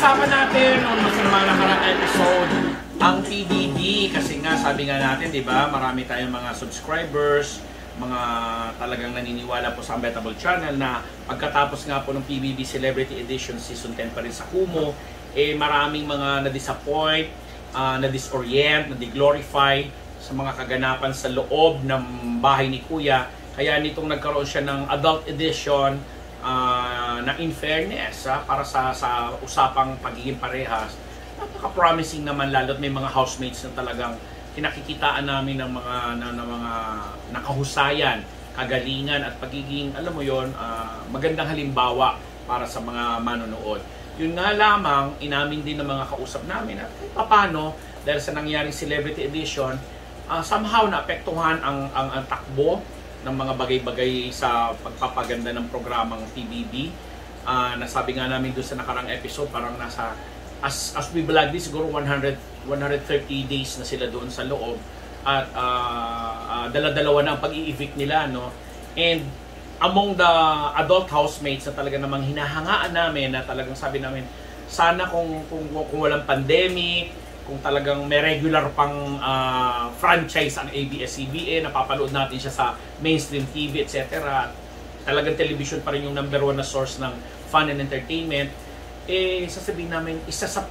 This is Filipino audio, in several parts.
Napag-usapan natin noong sa mga nakarang episode ang PBB kasi nga sabi nga natin, di ba, marami tayong mga subscribers, mga talagang naniniwala po sa Unbettable Channel na pagkatapos nga po ng PBB Celebrity Edition Season 10 pa rin sa Kumu, eh maraming mga na-disappoint, na-disorient, na-deglorify sa mga kaganapan sa loob ng bahay ni Kuya. Kaya nitong nagkaroon siya ng adult edition na in fairness para sa usapang pagiging parehas, napaka-promising naman, lalo't may mga housemates na talagang kinakikitaan namin ng mga nakahusayan, kagalingan at pagiging, alam mo yon, magandang halimbawa para sa mga manonood. Yun nga lamang, inamin din ng mga kausap namin at paano, dahil sa nangyaring celebrity edition, somehow naapektuhan ang takbo ng mga bagay-bagay sa pagpapaganda ng programang PBB. Nasabi nga namin doon sa nakarang episode, parang nasa as we vlog this, siguro 130 days na sila doon sa loob at dala-dalawa na ang pag-i-evict nila, no? And among the adult housemates na talaga namang hinahangaan namin, na talagang sabi namin, sana kung walang pandemic, kung talagang may regular pang franchise ang ABS-CBN, napapanood natin siya sa mainstream TV, etc. Talagang television pa rin yung number one na source ng fun and entertainment. Eh, sasabihin namin, isa sa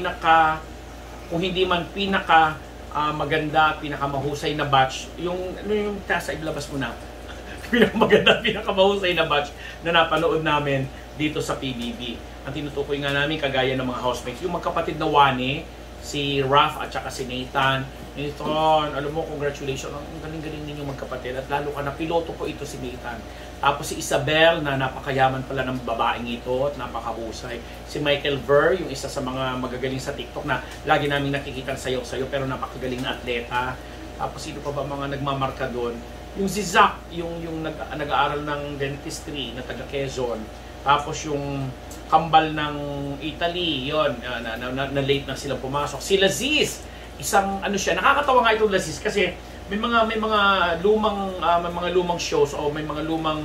kung hindi man maganda, pinakamahusay na batch, yung tasa, ilabas mo na, pinakamaganda, pinakamahusay na batch na napanood namin dito sa PBB. Ang tinutukoy nga namin, kagaya ng mga housemates, yung magkapatid na Wani, si Raf at saka si Nathan. Nathan, alam mo, congratulations, ang galing-galing ninyong magkapatid, at lalo ka na piloto ko ito si Nathan. Tapos si Isabel, na napakayaman pala ng babaeng ito at napakahusay. Si Michael Ver, yung isa sa mga magagaling sa TikTok na lagi namin nakikita sayo-sayo pero napakagaling na atleta. Tapos sino pa ba mga nagmamarka doon? Yung si Zach, yung nag-aaral ng dentistry na taga Quezon. Tapos yung kambal ng Italy, yon na late na silang pumasok. Si Laziz, isang nakakatawa nga itong Laziz kasi may mga lumang shows o may mga lumang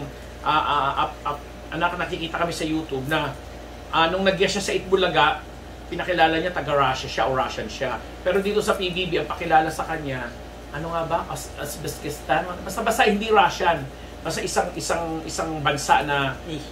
nakikita kami sa YouTube na nung nag-guest siya sa Itbulaga, pinakilala niya taga-Russia siya o Russian siya. Pero dito sa PBB, ang pakilala sa kanya, ano nga ba? Uzbekistan? Basta hindi Russian. Basta isang bansa na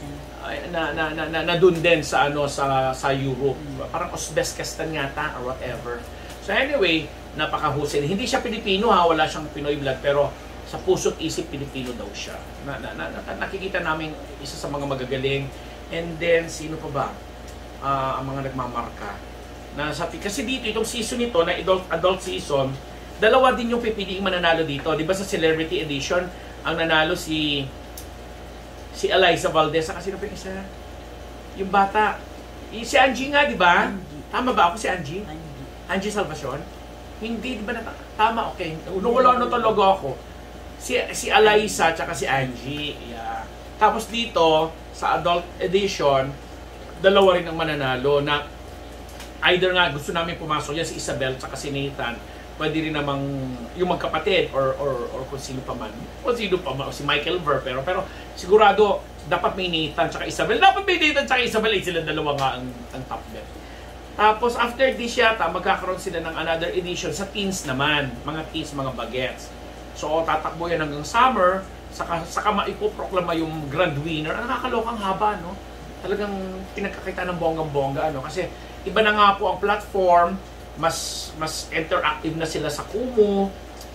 doon din sa sa Europe. Parang Uzbekistan yata or whatever. So anyway, napakahusay. Hindi siya Pilipino, wala siyang Pinoy blood, pero sa puso't isip Pilipino daw siya. Nakikita namin isa sa mga magagaling. And then sino pa ba? Ang mga nagmamarka. Kasi dito itong season nito na adult season, dalawa din yung pipiliing mananalo dito. 'Di ba sa Celebrity Edition, ang nanalo si Eliza Valdez, kasi sino pa yung isa? Yung bata. Si Angie nga, di ba? Tama ba ako si Angie? Angie Salvacion? Hindi, di ba tama, okay. Wala to logo ako. Si Eliza, tsaka si Angie. Yeah. Tapos dito, sa adult edition, dalawa rin ang mananalo na either nga gusto namin pumasok yan, si Isabel, tsaka si Nathan. Pwede rin namang yung magkapatid or kung sino pa man. O si Michael Ver, pero sigurado dapat may Nathan tsaka Isabel. Dapat may Nathan tsaka Isabel, sila dalawa nga ang top bet. Tapos after this yata, magkakaroon sila ng another edition sa teens naman. Mga teens, mga bagets. So tatakbo yan hanggang summer, saka maipoproklama yung grand winner. Ang nakakalokang haba, no? Talagang pinagkakita ng bonggang-bongga, kasi iba na nga po ang platform, mas interactive na sila sa Kumu.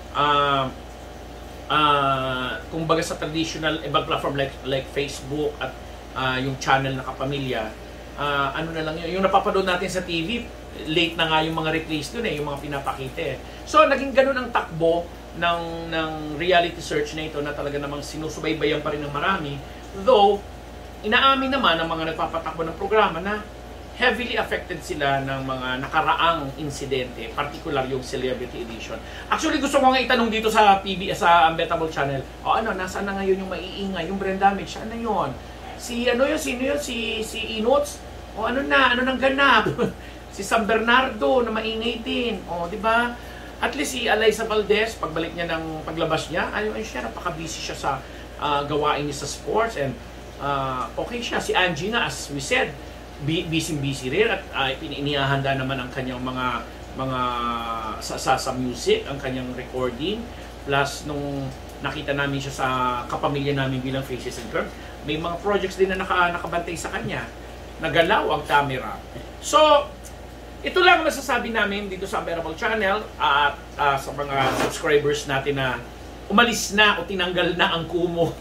Kumbaga sa traditional ibang platform like Facebook at yung channel na Kapamilya, na lang yung napapanood natin sa TV, late na nga yung mga replays dun yung mga pinapakita So naging ganun ang takbo ng reality search na ito, na talaga namang sinusubaybayan pa rin ng marami, though inaamin naman ng mga nagpapatakbo ng programa na heavily affected sila ng mga nakaraang insidente, particular yung Celebrity Edition. Actually, gusto ko nga itanong dito sa sa Unbettable Channel, nasaan na ngayon yung maiingay, yung brain damage, ano yun? Sino yun? Si Inots? Ano nang ganap? Si San Bernardo na maingay din. Di ba? At least si Eliza Valdez, pagbalik niya ng paglabas niya, siya, napaka-busy siya sa gawain niya sa sports, and okay siya. Si Angie nga, as we said, busy rin at inihahanda naman ang kanyang mga sa music, ang kanyang recording. Plus nung nakita namin siya sa kapamilya namin bilang Faces and Curves, may mga projects din na nakabantay sa kanya. Nagalaw ang camera. So, ito lang masasabi namin dito sa Unbearable Channel at sa mga subscribers natin na umalis na o tinanggal na ang kumo.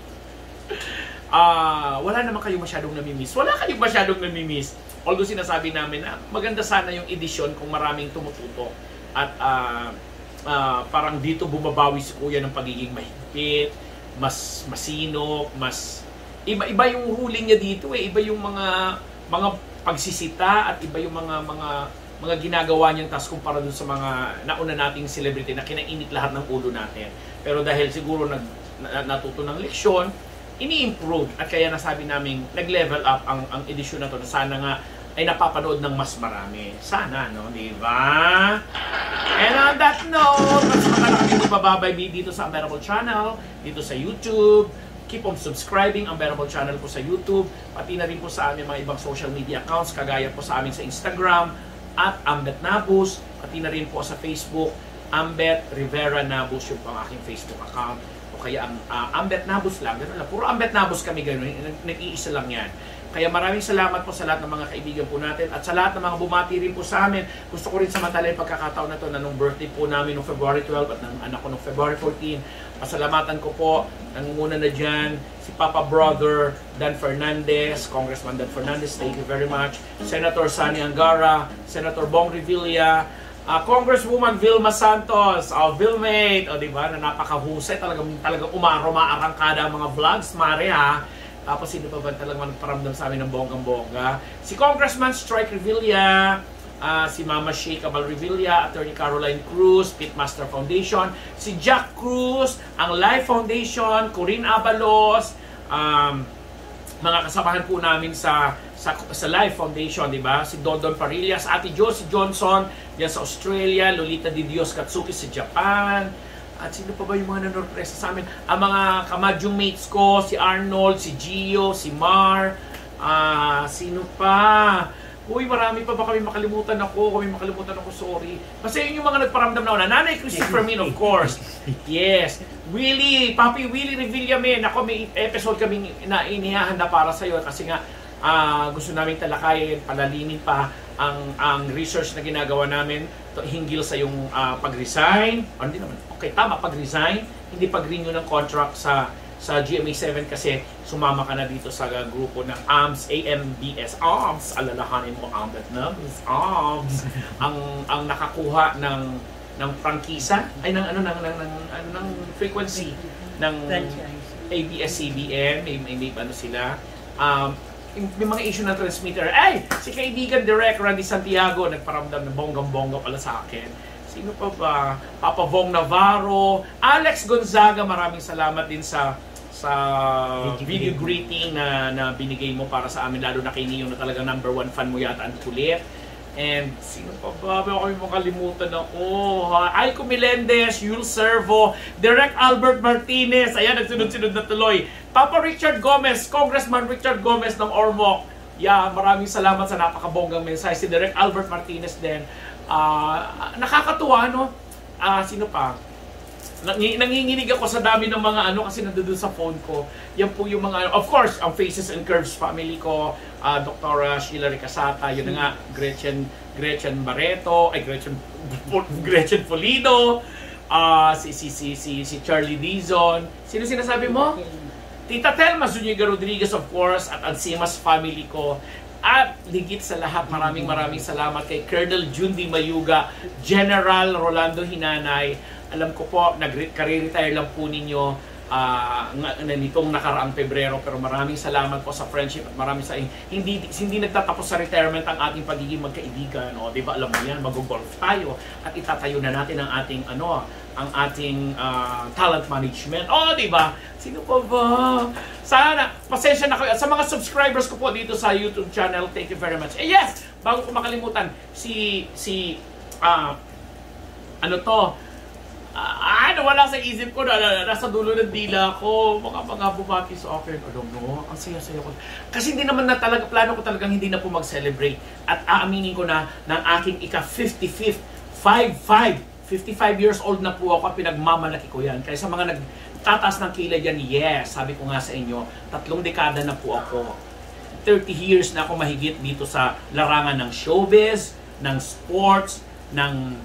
Wala naman kayo masyadong namimiss. Wala kayong masyadong namimiss. Although sinasabi namin na maganda sana yung edisyon kung maraming tumututok. At parang dito bumabawi si Kuya ng pagiging mahigpit, mas masinop, mas iba yung ruling niya dito eh. Iba yung mga pagsisita at iba yung mga ginagawa niyang task kumpara dun sa mga nauna nating celebrity na kinainit lahat ng ulo natin. Pero dahil siguro natuto ng leksyon, ini-improve at kaya nasabi namin nag-level up ang edisyon na to na sana nga ay napapanood ng mas marami. Sana, no? Di ba? And on that note, mas kami bababay dito sa Unbearable Channel, dito sa YouTube. Keep on subscribing ang Unbearable Channel po sa YouTube, pati na rin po sa aming mga ibang social media accounts, kagaya po sa amin sa Instagram, at Ambet Nabus, pati na rin po sa Facebook, Ambet Rivera Nabus, yung pang aking Facebook account. O kaya ang Ambet Nabus lang, gano'n lang. Puro Ambet Nabus kami gano'n, nag-iisa lang yan. Kaya maraming salamat po sa lahat ng mga kaibigan po natin at sa lahat ng mga bumati rin po sa amin. Gusto ko rin samantala yung pagkakataon na to na nung birthday po namin noong February 12 at ng anak ko noong February 14. Pasalamatan ko po, nangunguna na dyan, si Papa Brother Dan Fernandez, Congressman Dan Fernandez, thank you very much. Senator Sani Angara, Senator Bong Revilla, Congresswoman Vilma Santos, Vilmate, diba, na napakahusay, talagang umaarangkada ang mga vlogs, mare ha. Tapos sino pa ba talagang magparamdam sa amin ng bonggang-bongga? Si Congressman Strike Revilla, si Mama Shea Cabal Revilla, Attorney Caroline Cruz, Pitmaster Foundation, si Jack Cruz, ang Life Foundation, Corinne Abalos, mga kasamahan po namin sa Life Foundation, di ba? Si Dondon Parillas, Ate Josie Johnson, diyan sa Australia, Lolita Di Dios Katsuki sa Japan. At sino pa ba yung mga nanonopresa sa amin? Ang mga kamadyong mates ko, si Arnold, si Gio, si Mar, sino pa? Uy, marami pa ba kami makalimutan ako? Sorry. Kasi yun yung mga nagparamdam na una. Nanay Christopher Min, of course. Yes. Willie, Papi Willie Revilla Min. Ako, may episode kaming na inihahanda para sa'yo kasi nga gusto namin talakayin, palalimin pa ang research na ginagawa namin hinggil sa yung pag-resign. Hindi naman. Okay, tama, pag-resign. Hindi pag-renew ng contract sa GMA7 kasi sumama ka na dito sa grupo ng AMS, AMBS, AMS. Alalahanin mo, Ambet Nabus, AMS. ang nakakuha ng prangkisa, ay ng frequency ng ABS-CBN, may ano sila. May mga issue na transmitter. Ay! Si kaibigan Direk Randy Santiago nagparamdam ng bonggang-bongga pala sa akin. Sino pa ba? Papa Vong Navarro, Alex Gonzaga, maraming salamat din sa video greeting na binigay mo para sa amin, lalo na kay Neo na talagang #1 fan mo yata ang kulit. And sino pa ba? Baka may makalimutan ako. Aiko Melendez, Yul Servo, Direk Albert Martinez. Ayan, nagsunod-sunod na tuloy. Papa Richard Gomez, Congressman Richard Gomez ng Ormoc. Yeah, maraming salamat sa napakabonggang mensahe. Si Direk Albert Martinez din. Nakakatuwa, no? Sino pa? Nanginginig ako sa dami ng mga kasi nandoon sa phone ko. Yan po yung mga, of course, ang Faces and Curves family ko, Dr. Sheila Ricasata, yun na nga, Gretchen Barreto, Gretchen Pulido, si Charlie Dizon. Sino sinasabi mo? Tita Telma Zuniga Rodriguez, of course, at ang Simas family ko. At higit sa lahat, maraming salamat kay Colonel Jundi Mayuga, General Rolando Hinanay. Alam ko po, nag-retire lang po ninyo nitong nakaraang Pebrero, pero maraming salamat po sa friendship at maraming sa hindi nagtatapos sa retirement ang ating pagiging magkaibigan, o di ba, alam mo yan, mag-golf tayo at itatayo na natin ang ating ang ating talent management. Di ba? Sino pa ba? Sana pasensya na kayo sa mga subscribers ko po dito sa YouTube channel. Thank you very much. Yes, bago ko makalimutan, Nawala sa isip ko, nasa dulo ng dila ko, mga bumati sa akin. Alam mo, ang saya-saya ko. Kasi hindi naman na talaga, plano ko talagang hindi na po mag-celebrate. At aaminin ko na ng aking ika-55th, 55 years old na po ako at pinagmamalaki ko yan. Kaya sa mga nagtataas ng kilay dyan, yes, sabi ko nga sa inyo, 3 dekada na po ako. 30 years na ako mahigit dito sa larangan ng showbiz, ng sports, ng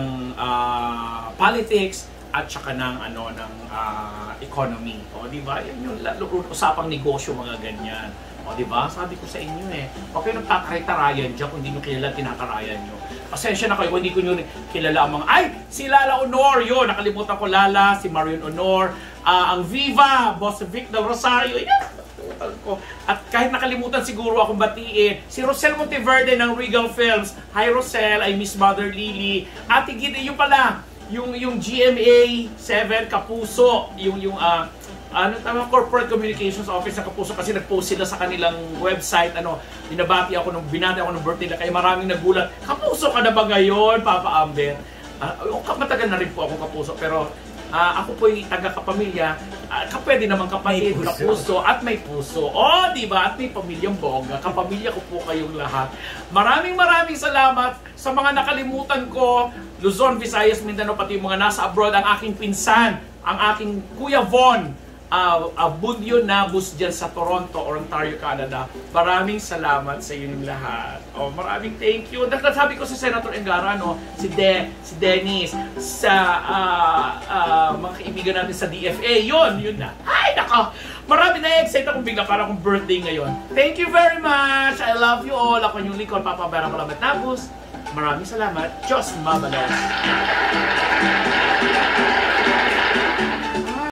politics, at saka ng economy. O, di ba? Yan yung usapang negosyo, mga ganyan. O, di ba? Sabi ko sa inyo Huwag kayo nagtataray-tarayan dyan kung hindi nyo kilala, tinatarayan nyo. Pasensya na kayo kung hindi ko nyo kilala ang mga, si Lala Honor, yun, nakalimutan ko Lala, si Marion Honor, ang Viva, Boss Vic del Rosario, yan, ko. At kahit nakalimutan siguro akong batiin, si Rosel Monteverde ng Regal Films. Hi Rosel, I miss Mother Lily. Ate Gide, yung pala, yung GMA 7 Kapuso, Corporate Communications Office ng Kapuso, kasi nag-post sila sa kanilang website, binati ako ng birthday nila, kaya maraming nagulat. Kapuso ka na ba ngayon, Papa Amber? Matagal na rin po akong Kapuso, pero ako po'y taga-kapamilya, pwede naman kapatid, kapuso, at may puso. Di ba? At may pamilyang bongga. Kapamilya ko po kayong lahat. Maraming salamat sa mga nakalimutan ko. Luzon, Visayas, Mindanao, pati yung mga nasa abroad, ang aking pinsan, ang aking Kuya Von, Budyo Nabus dyan sa Toronto, Ontario, Canada. Maraming salamat sa inyong lahat. Maraming thank you. Sabi ko sa Senator Engara, si Dennis, sa mga kaibigan natin sa DFA, yun na. Ay, nako! Marami na-excite akong bigla para akong birthday ngayon. Thank you very much! I love you all. Ako yung lingkod, Papa Vera Malamat Nabus. Maraming salamat. Diyos mabalas.